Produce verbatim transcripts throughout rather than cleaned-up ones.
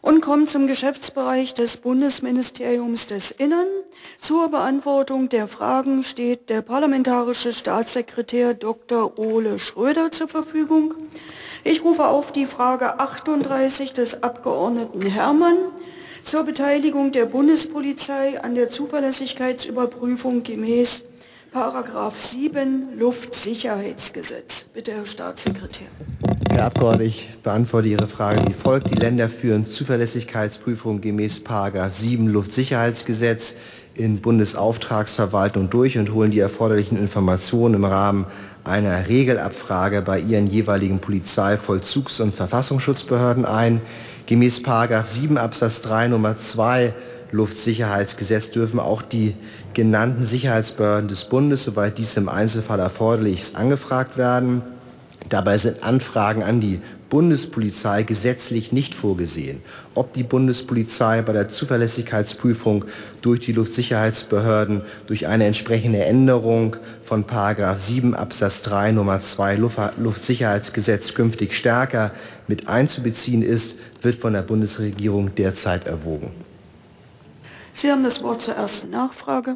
und kommen zum Geschäftsbereich des Bundesministeriums des Innern. Zur Beantwortung der Fragen steht der parlamentarische Staatssekretär Doktor Ole Schröder zur Verfügung. Ich rufe auf die Frage achtunddreißig des Abgeordneten Herrmann zur Beteiligung der Bundespolizei an der Zuverlässigkeitsüberprüfung gemäß Paragraph sieben Luftsicherheitsgesetz. Bitte, Herr Staatssekretär. Herr Abgeordneter, ich beantworte Ihre Frage wie folgt. Die Länder führen Zuverlässigkeitsprüfungen gemäß Paragraph sieben Luftsicherheitsgesetz in Bundesauftragsverwaltung durch und holen die erforderlichen Informationen im Rahmen einer Regelabfrage bei ihren jeweiligen Polizei-, Vollzugs- und Verfassungsschutzbehörden ein. Gemäß Paragraph sieben Absatz drei Nummer zwei Luftsicherheitsgesetz dürfen auch die genannten Sicherheitsbehörden des Bundes, soweit dies im Einzelfall erforderlich ist, angefragt werden. Dabei sind Anfragen an die Bundespolizei gesetzlich nicht vorgesehen. Ob die Bundespolizei bei der Zuverlässigkeitsprüfung durch die Luftsicherheitsbehörden durch eine entsprechende Änderung von Paragraph sieben Absatz drei Nummer zwei Luftsicherheitsgesetz künftig stärker mit einzubeziehen ist, wird von der Bundesregierung derzeit erwogen. Sie haben das Wort zur ersten Nachfrage.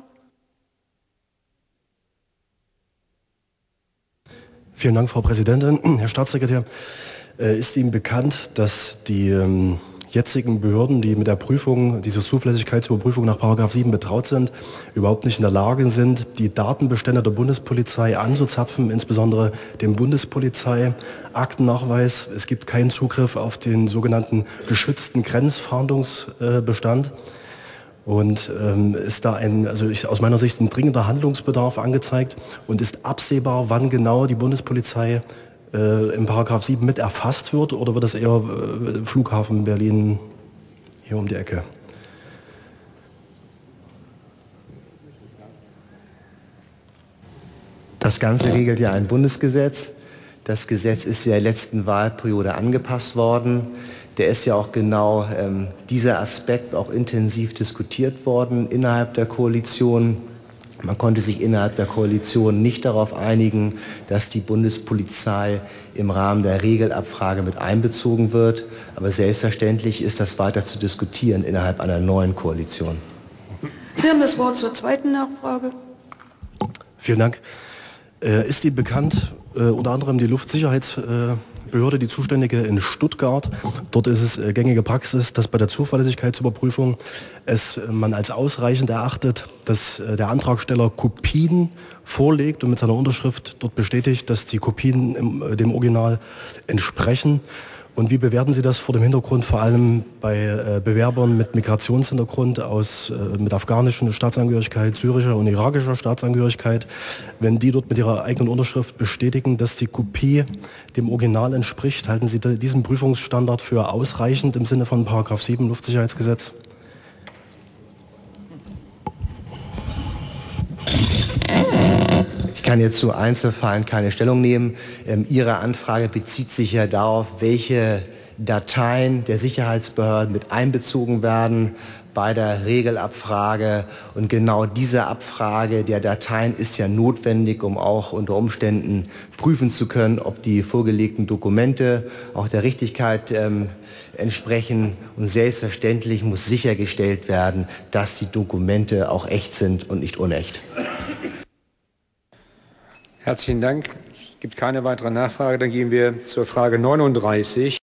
Vielen Dank, Frau Präsidentin. Herr Staatssekretär, ist Ihnen bekannt, dass die ähm, jetzigen Behörden, die mit der Prüfung, diese Zuverlässigkeitsüberprüfung nach Paragraph sieben betraut sind, überhaupt nicht in der Lage sind, die Datenbestände der Bundespolizei anzuzapfen, insbesondere den Bundespolizei-Aktennachweis. Es gibt keinen Zugriff auf den sogenannten geschützten Grenzfahndungsbestand. Äh, Und ähm, ist da ein, also ich, aus meiner Sicht ein dringender Handlungsbedarf angezeigt und ist absehbar, wann genau die Bundespolizei äh, im Paragraph sieben mit erfasst wird, oder wird das eher äh, Flughafen Berlin hier um die Ecke? Das Ganze regelt ja ein Bundesgesetz. Das Gesetz ist ja in der letzten Wahlperiode angepasst worden. Der ist ja auch genau ähm, dieser Aspekt auch intensiv diskutiert worden innerhalb der Koalition. Man konnte sich innerhalb der Koalition nicht darauf einigen, dass die Bundespolizei im Rahmen der Regelabfrage mit einbezogen wird. Aber selbstverständlich ist das weiter zu diskutieren innerhalb einer neuen Koalition. Sie haben das Wort zur zweiten Nachfrage. Vielen Dank. Äh, ist Ihnen bekannt, äh, unter anderem die Luftsicherheitsbehörde, die zuständige in Stuttgart, dort ist es äh, gängige Praxis, dass bei der Zuverlässigkeitsüberprüfung es äh, man als ausreichend erachtet, dass äh, der Antragsteller Kopien vorlegt und mit seiner Unterschrift dort bestätigt, dass die Kopien im, äh, dem Original entsprechen. Und wie bewerten Sie das vor dem Hintergrund, vor allem bei äh, Bewerbern mit Migrationshintergrund, aus, äh, mit afghanischer Staatsangehörigkeit, syrischer und irakischer Staatsangehörigkeit, wenn die dort mit ihrer eigenen Unterschrift bestätigen, dass die Kopie dem Original entspricht? Halten Sie diesen Prüfungsstandard für ausreichend im Sinne von Paragraph sieben Luftsicherheitsgesetz? Ich kann jetzt zu Einzelfällen keine Stellung nehmen. Ähm, Ihre Anfrage bezieht sich ja darauf, welche Dateien der Sicherheitsbehörden mit einbezogen werden bei der Regelabfrage. Und genau diese Abfrage der Dateien ist ja notwendig, um auch unter Umständen prüfen zu können, ob die vorgelegten Dokumente auch der Richtigkeit ähm, entsprechen. Und selbstverständlich muss sichergestellt werden, dass die Dokumente auch echt sind und nicht unecht. Herzlichen Dank. Es gibt keine weitere Nachfrage. Dann gehen wir zur Frage neununddreißig.